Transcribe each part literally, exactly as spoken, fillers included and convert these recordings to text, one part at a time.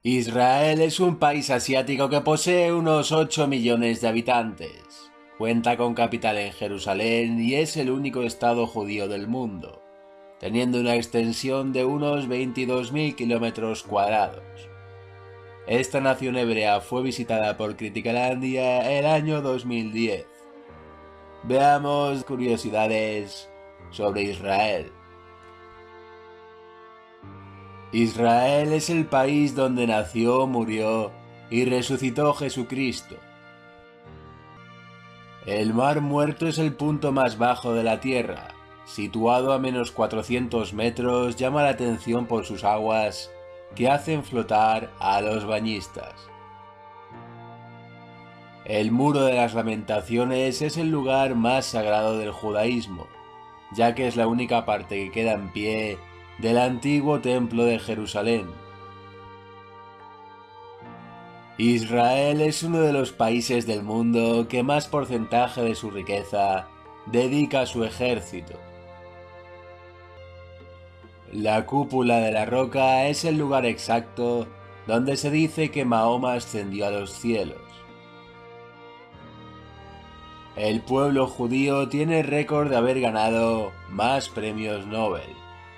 Israel es un país asiático que posee unos ocho millones de habitantes. Cuenta con capital en Jerusalén y es el único estado judío del mundo, teniendo una extensión de unos veintidós mil kilómetros cuadrados. Esta nación hebrea fue visitada por Criticalandia el año dos mil diez. Veamos curiosidades sobre Israel. Israel es el país donde nació, murió y resucitó Jesucristo. El Mar Muerto es el punto más bajo de la Tierra. Situado a menos cuatrocientos metros, llama la atención por sus aguas que hacen flotar a los bañistas. El Muro de las Lamentaciones es el lugar más sagrado del judaísmo, ya que es la única parte que queda en pie del antiguo templo de Jerusalén. Israel es uno de los países del mundo que más porcentaje de su riqueza dedica a su ejército. La cúpula de la roca es el lugar exacto donde se dice que Mahoma ascendió a los cielos. El pueblo judío tiene el récord de haber ganado más premios Nobel.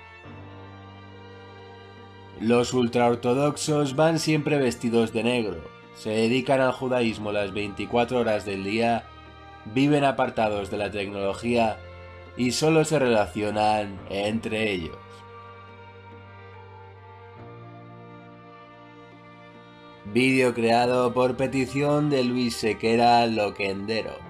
Los ultraortodoxos van siempre vestidos de negro, se dedican al judaísmo las veinticuatro horas del día, viven apartados de la tecnología y solo se relacionan entre ellos. Vídeo creado por petición de Luis Sequera Loquendero.